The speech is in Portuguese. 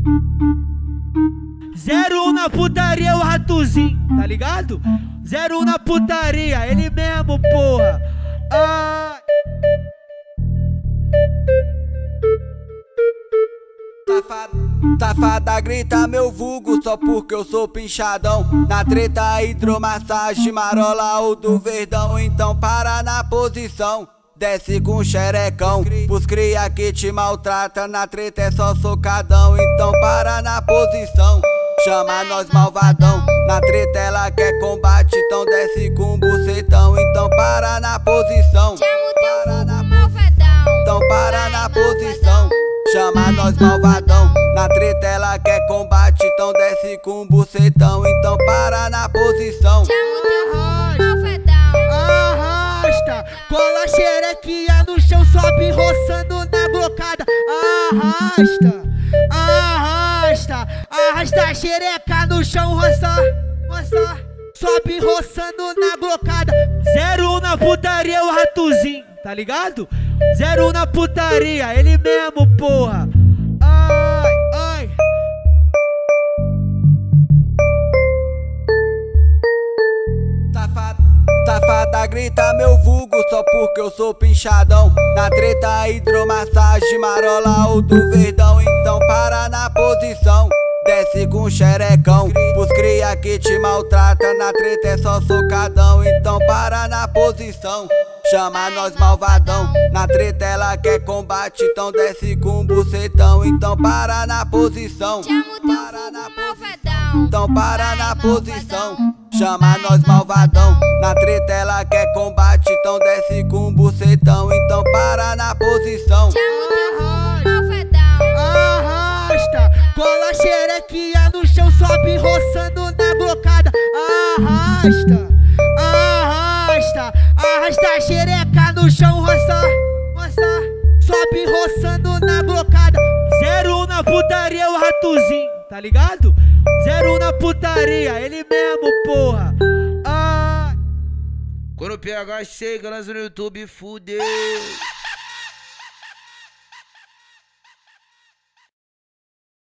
01 na putaria, o Ratozinho, tá ligado? 01 na putaria, ele mesmo, porra. Ah. Safada grita meu vulgo só porque eu sou pinchadão. Na treta hidromassagem, marola ou do verdão. Então para na posição, desce com xerecão. Pros cria que te maltrata, na treta é só socadão. Então para na posição, chama nós malvadão. Na treta ela quer combate, então desce com bucetão. Então para na posição, então para na posição, chama nós malvadão. Na treta ela quer combate, então desce com bucetão. Então para na posição. Arrasta, cola a xerequinha no chão, sobe roçando na blocada. Arrasta, arrasta, arrasta a xereca no chão, roça, roça, sobe roçando na blocada. 01 na putaria, o Ratozinho, tá ligado? 01 na putaria, ele mesmo, porra. Ai, ai. Safada grita meu vulgo só porque eu sou pinchadão. Na treta hidromassagem, marola ou do verdão. Então para na posição, desce com xerecão. Pros cria que te maltrata, na treta é só socadão. Então para na posição, chama nós malvadão. Na treta ela quer combate, então desce com bucetão. Então para na posição, então para na posição, chama nós malvadão. Na treta ela quer combate, então desce com bucetão. Então para na posição. Arrasta, cola a xerequinha no chão, sobe roçando na blocada. Arrasta, arrasta, arrasta a xereca no chão, roça, roça, sobe roçando na blocada. 01 na putaria, o Ratozinho, tá ligado? 01 na putaria, ele mesmo, porra. Ah. Quando o PH chega, nós no YouTube, fudeu.